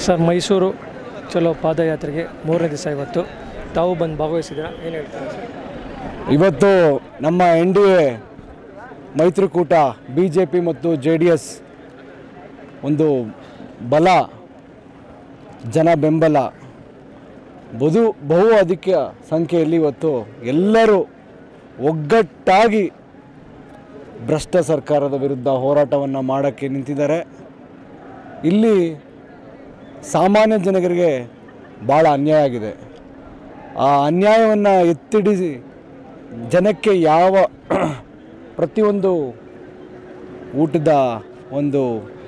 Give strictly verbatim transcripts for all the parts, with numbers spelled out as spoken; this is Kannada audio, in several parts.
ಸರ್, ಮೈಸೂರು ಚಲೋ ಪಾದಯಾತ್ರೆಗೆ ಮೂರನೇ ದಿವಸ ಇವತ್ತು ತಾವು ಬಂದು ಭಾಗವಹಿಸಿದ್ದೀರಾ, ಏನು ಹೇಳ್ತಾರೆ ಸರ್? ಇವತ್ತು ನಮ್ಮ ಎನ್ ಡಿ ಎ ಮೈತ್ರಿಕೂಟ ಬಿ ಜೆ ಪಿ ಮತ್ತು ಜೆ ಡಿ ಎಸ್ ಒಂದು ಬಲ ಜನ ಬೆಂಬಲ ಬಹು ಬಹು ಅಧಿಕ ಸಂಖ್ಯೆಯಲ್ಲಿ ಇವತ್ತು ಎಲ್ಲರೂ ಒಗ್ಗಟ್ಟಾಗಿ ಭ್ರಷ್ಟ ಸರ್ಕಾರದ ವಿರುದ್ಧ ಹೋರಾಟವನ್ನು ಮಾಡೋಕ್ಕೆ ನಿಂತಿದ್ದಾರೆ. ಇಲ್ಲಿ ಸಾಮಾನ್ಯ ಜನರಿಗೆ ಭಾಳ ಅನ್ಯಾಯ ಆಗಿದೆ. ಆ ಅನ್ಯಾಯವನ್ನು ಎತ್ತಿಡಿಸಿ ಜನಕ್ಕೆ ಯಾವ ಪ್ರತಿಯೊಂದು ಊಟದ ಒಂದು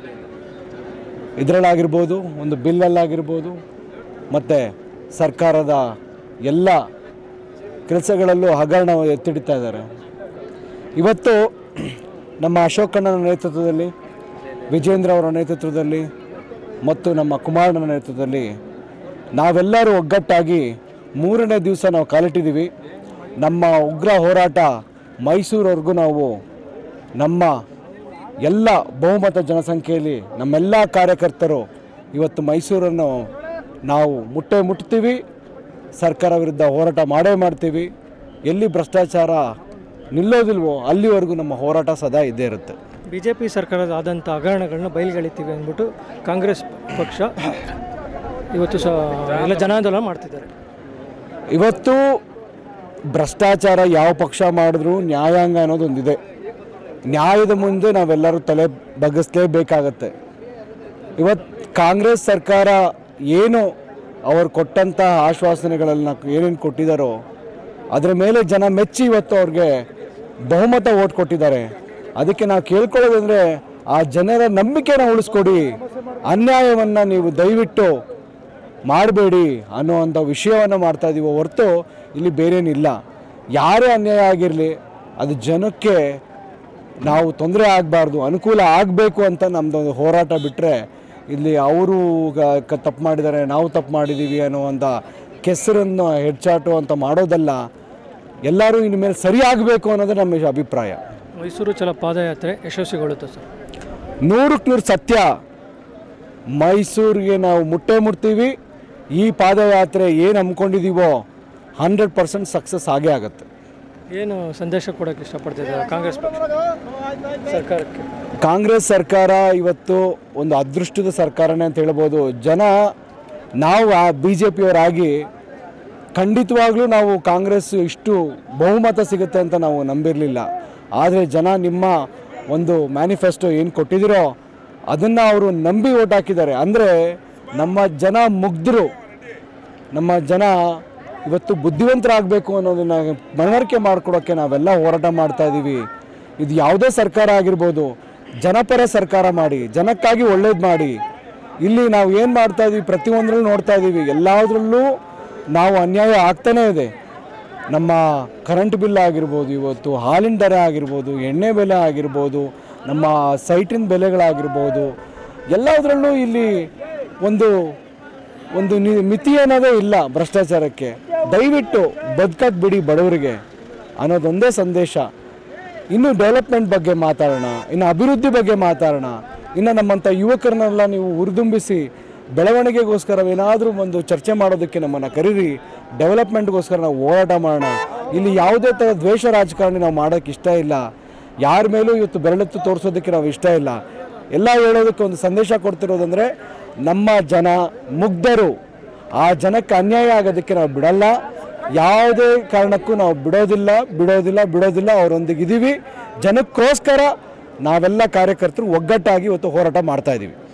ಇದರಲ್ಲಾಗಿರ್ಬೋದು, ಒಂದು ಬಿಲ್ಲಲ್ಲಾಗಿರ್ಬೋದು, ಮತ್ತು ಸರ್ಕಾರದ ಎಲ್ಲ ಕೆಲಸಗಳಲ್ಲೂ ಹಗರಣ ಎತ್ತಿಡ್ತಾ ಇದ್ದಾರೆ. ಇವತ್ತು ನಮ್ಮ ಅಶೋಕಣ್ಣನ ನೇತೃತ್ವದಲ್ಲಿ, ವಿಜೇಂದ್ರ ಅವರ ನೇತೃತ್ವದಲ್ಲಿ ಮತ್ತು ನಮ್ಮ ಕುಮಾರಣ್ಣನ ನೇತೃತ್ವದಲ್ಲಿ ನಾವೆಲ್ಲರೂ ಒಗ್ಗಟ್ಟಾಗಿ ಮೂರನೇ ದಿವಸ ನಾವು ಕಾಲಿಟ್ಟಿದ್ದೀವಿ. ನಮ್ಮ ಉಗ್ರ ಹೋರಾಟ ಮೈಸೂರವರೆಗೂ ನಾವು ನಮ್ಮ ಎಲ್ಲ ಬಹುಮತ ಜನಸಂಖ್ಯೆಯಲ್ಲಿ ನಮ್ಮೆಲ್ಲ ಕಾರ್ಯಕರ್ತರು ಇವತ್ತು ಮೈಸೂರನ್ನು ನಾವು ಮುಟ್ಟೆ ಮುಟ್ತೀವಿ. ಸರ್ಕಾರ ವಿರುದ್ಧ ಹೋರಾಟ ಮಾಡೇ ಮಾಡ್ತೀವಿ. ಎಲ್ಲಿ ಭ್ರಷ್ಟಾಚಾರ ನಿಲ್ಲೋದಿಲ್ವೋ ಅಲ್ಲಿವರೆಗೂ ನಮ್ಮ ಹೋರಾಟ ಸದಾ ಇದ್ದೇ ಇರುತ್ತೆ. ಬಿ ಜೆ ಪಿ ಸರ್ಕಾರದ ಆದಂಥ ಹಗರಣಗಳನ್ನ ಬಯಲುಗೆಳಿತೀವಿ ಅಂದ್ಬಿಟ್ಟು ಕಾಂಗ್ರೆಸ್ ಪಕ್ಷ ಇವತ್ತು ಸಹ ಎಲ್ಲ ಜನಾಂದೋಲನ ಮಾಡ್ತಿದ್ದಾರೆ. ಇವತ್ತು ಭ್ರಷ್ಟಾಚಾರ ಯಾವ ಪಕ್ಷ ಮಾಡಿದ್ರೂ ನ್ಯಾಯಾಂಗ ಅನ್ನೋದೊಂದಿದೆ. ನ್ಯಾಯದ ಮುಂದೆ ನಾವೆಲ್ಲರೂ ತಲೆ ಬಗ್ಗಿಸಲೇಬೇಕಾಗತ್ತೆ. ಇವತ್ತು ಕಾಂಗ್ರೆಸ್ ಸರ್ಕಾರ ಏನು ಅವರು ಕೊಟ್ಟಂಥ ಆಶ್ವಾಸನೆಗಳನ್ನು ಏನೇನು ಕೊಟ್ಟಿದ್ದಾರೋ ಅದರ ಮೇಲೆ ಜನ ಮೆಚ್ಚಿ ಇವತ್ತು ಅವ್ರಿಗೆ ಬಹುಮತ ಓಟ್ ಕೊಟ್ಟಿದ್ದಾರೆ. ಅದಕ್ಕೆ ನಾವು ಕೇಳ್ಕೊಳ್ಳೋದಂದರೆ ಆ ಜನರ ನಂಬಿಕೆನ ಉಳಿಸ್ಕೊಡಿ, ಅನ್ಯಾಯವನ್ನು ನೀವು ದಯವಿಟ್ಟು ಮಾಡಬೇಡಿ ಅನ್ನೋವಂಥ ವಿಷಯವನ್ನು ಮಾಡ್ತಾಯಿದ್ದೀವೋ ಹೊರತು ಇಲ್ಲಿ ಬೇರೇನಿಲ್ಲ. ಯಾರೇ ಅನ್ಯಾಯ ಆಗಿರಲಿ ಅದು ಜನಕ್ಕೆ ನಾವು ತೊಂದರೆ ಆಗಬಾರ್ದು, ಅನುಕೂಲ ಆಗಬೇಕು ಅಂತ ನಮ್ಮದೊಂದು ಹೋರಾಟ ಬಿಟ್ಟರೆ ಇಲ್ಲಿ ಅವರು ತಪ್ಪು ಮಾಡಿದ್ದಾರೆ, ನಾವು ತಪ್ಪು ಮಾಡಿದ್ದೀವಿ ಅನ್ನುವಂಥ ಕೆಸರನ್ನು ಹೆಚ್ಚಾಟು ಅಂತ ಮಾಡೋದಲ್ಲ. ಎಲ್ಲರೂ ಇನ್ನು ಮೇಲೆ ಸರಿಯಾಗಬೇಕು ಅನ್ನೋದು ನಮ್ಮ ಅಭಿಪ್ರಾಯ. ಮೈಸೂರು ಚಲೋ ಪಾದಯಾತ್ರೆ ಯಶಸ್ವಿಗೊಳ್ಳುತ್ತೆ ಸರ್? ನೂರಕ್ಕೆ ನೂರು ಸತ್ಯ. ಮೈಸೂರಿಗೆ ನಾವು ಮುಟ್ಟೆ ಮುಟ್ತೀವಿ. ಈ ಪಾದಯಾತ್ರೆ ಏನು ಹಮ್ಮಿಕೊಂಡಿದ್ದೀವೋ ಹಂಡ್ರೆಡ್ ಪರ್ಸೆಂಟ್ ಸಕ್ಸಸ್ ಆಗೇ ಆಗುತ್ತೆ. ಏನು ಸಂದೇಶ ಕೊಡೋಕ್ಕೆ ಇಷ್ಟಪಡ್ತಿದ್ದಾರೆ ಕಾಂಗ್ರೆಸ್ ಪಕ್ಷ ಸರ್ಕಾರಕ್ಕೆ? ಕಾಂಗ್ರೆಸ್ ಸರ್ಕಾರ ಇವತ್ತು ಒಂದು ಅದೃಷ್ಟದ ಸರ್ಕಾರನೇ ಅಂತ ಹೇಳ್ಬೋದು. ಜನ ನಾವು ಆ ಬಿ ಜೆ ಪಿಯವರಾಗಿ ಖಂಡಿತವಾಗ್ಲೂ ನಾವು ಕಾಂಗ್ರೆಸ್ ಇಷ್ಟು ಬಹುಮತ ಸಿಗುತ್ತೆ ಅಂತ ನಾವು ನಂಬಿರಲಿಲ್ಲ. ಆದರೆ ಜನ ನಿಮ್ಮ ಒಂದು ಮ್ಯಾನಿಫೆಸ್ಟೋ ಏನು ಕೊಟ್ಟಿದ್ದೀರೋ ಅದನ್ನು ಅವರು ನಂಬಿ ಓಟ್ ಹಾಕಿದ್ದಾರೆ. ಅಂದರೆ ನಮ್ಮ ಜನ ಮುಗ್ಧರು, ನಮ್ಮ ಜನ ಇವತ್ತು ಬುದ್ಧಿವಂತರಾಗಬೇಕು ಅನ್ನೋದನ್ನು ಮನವರಿಕೆ ಮಾಡಿಕೊಡೋಕ್ಕೆ ನಾವೆಲ್ಲ ಹೋರಾಟ ಮಾಡ್ತಾಯಿದ್ದೀವಿ. ಇದು ಯಾವುದೇ ಸರ್ಕಾರ ಆಗಿರ್ಬೋದು, ಜನಪರ ಸರ್ಕಾರ ಮಾಡಿ, ಜನಕ್ಕಾಗಿ ಒಳ್ಳೇದು ಮಾಡಿ. ಇಲ್ಲಿ ನಾವು ಏನು ಮಾಡ್ತಾಯಿದ್ದೀವಿ ಪ್ರತಿಯೊಂದರಲ್ಲೂ ನೋಡ್ತಾ ಇದ್ದೀವಿ, ಎಲ್ಲದರಲ್ಲೂ ನಾವು ಅನ್ಯಾಯ ಆಗ್ತಾನೇ ಇದೆ. ನಮ್ಮ ಕರೆಂಟ್ ಬಿಲ್ ಆಗಿರ್ಬೋದು, ಇವತ್ತು ಹಾಲಿನ ದರ ಆಗಿರ್ಬೋದು, ಎಣ್ಣೆ ಬೆಲೆ ಆಗಿರ್ಬೋದು, ನಮ್ಮ ಸೈಟಿನ ಬೆಲೆಗಳಾಗಿರ್ಬೋದು, ಎಲ್ಲದರಲ್ಲೂ ಇಲ್ಲಿ ಒಂದು ಒಂದು ನಿ ಮಿತಿ ಅನ್ನೋದೇ ಇಲ್ಲ ಭ್ರಷ್ಟಾಚಾರಕ್ಕೆ. ದಯವಿಟ್ಟು ಬದುಕಕ್ಕೆ ಬಿಡಿ ಬಡವರಿಗೆ ಅನ್ನೋದೊಂದೇ ಸಂದೇಶ. ಇನ್ನು ಡೆವಲಪ್ಮೆಂಟ್ ಬಗ್ಗೆ ಮಾತಾಡೋಣ, ಇನ್ನು ಅಭಿವೃದ್ಧಿ ಬಗ್ಗೆ ಮಾತಾಡೋಣ. ಇನ್ನು ನಮ್ಮಂಥ ಯುವಕರನ್ನೆಲ್ಲ ನೀವು ಹುರಿದುಂಬಿಸಿ ಬೆಳವಣಿಗೆಗೋಸ್ಕರ ಏನಾದರೂ ಒಂದು ಚರ್ಚೆ ಮಾಡೋದಕ್ಕೆ ನಮ್ಮನ್ನು ಕರೀರಿ. ಡೆವಲಪ್ಮೆಂಟ್ಗೋಸ್ಕರ ನಾವು ಹೋರಾಟ ಮಾಡೋಣ. ಇಲ್ಲಿ ಯಾವುದೇ ಥರ ದ್ವೇಷ ರಾಜಕಾರಣ ನಾವು ಮಾಡೋಕ್ಕೆ ಇಷ್ಟ ಇಲ್ಲ. ಯಾರ ಮೇಲೂ ಇವತ್ತು ಬೆರಳೆತ್ತು ತೋರಿಸೋದಕ್ಕೆ ನಾವು ಇಷ್ಟ ಇಲ್ಲ. ಎಲ್ಲ ಹೇಳೋದಕ್ಕೆ ಒಂದು ಸಂದೇಶ ಕೊಡ್ತಿರೋದಂದರೆ ನಮ್ಮ ಜನ ಮುಗ್ಧರು. ಆ ಜನಕ್ಕೆ ಅನ್ಯಾಯ ಆಗೋದಕ್ಕೆ ನಾವು ಬಿಡಲ್ಲ. ಯಾವುದೇ ಕಾರಣಕ್ಕೂ ನಾವು ಬಿಡೋದಿಲ್ಲ ಬಿಡೋದಿಲ್ಲ ಬಿಡೋದಿಲ್ಲ ಅವರೊಂದಿಗೆ ಇದ್ದೀವಿ. ಜನಕ್ಕೋಸ್ಕರ ನಾವೆಲ್ಲ ಕಾರ್ಯಕರ್ತರು ಒಗ್ಗಟ್ಟಾಗಿ ಇವತ್ತು ಹೋರಾಟ ಮಾಡ್ತಾಯಿದ್ದೀವಿ.